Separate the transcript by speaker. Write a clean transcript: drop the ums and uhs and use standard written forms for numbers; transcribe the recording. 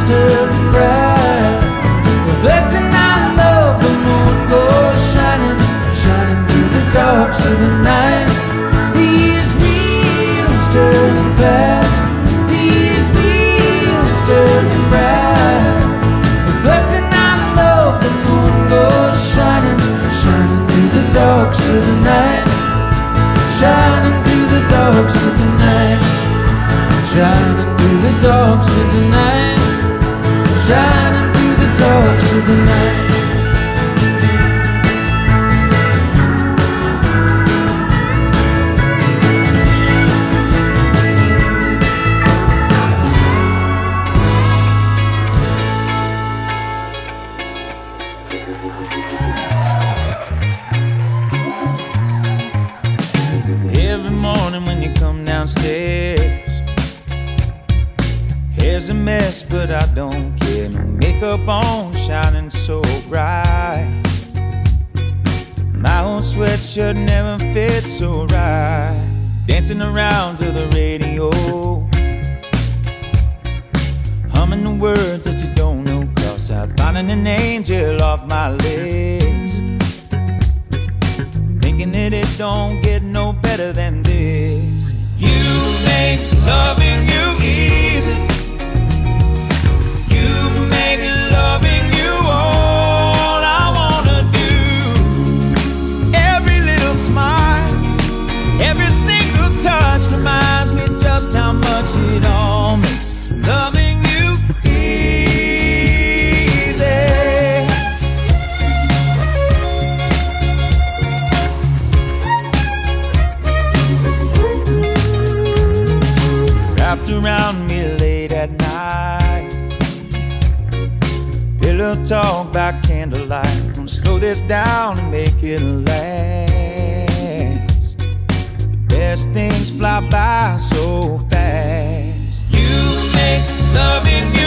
Speaker 1: turning bright, reflecting our love. The moon goes shining, shining through the darks of the night. These wheels turning fast, these wheels turning bright, reflecting our love. The moon goes shining, shining through the darks of the night, shining through the darks of the night, shining through the darks of the night, shining through the darks of the night.
Speaker 2: Every morning when you come downstairs, hair's a mess, but I don't care. No makeup on, shining so bright. My old sweatshirt never fits so right. Dancing around to the radio, humming the words that you don't know, 'cause I'm finding an angel off my list. Thinking that it don't get no better than this. You make loving you easy. You make loving you all I wanna do. Every little smile, every single touch reminds me just how much it all makes loving you easy. Wrapped around me late at night, pillow talk by candlelight. Gonna slow this down and make it last. The best things fly by so fast. You make loving you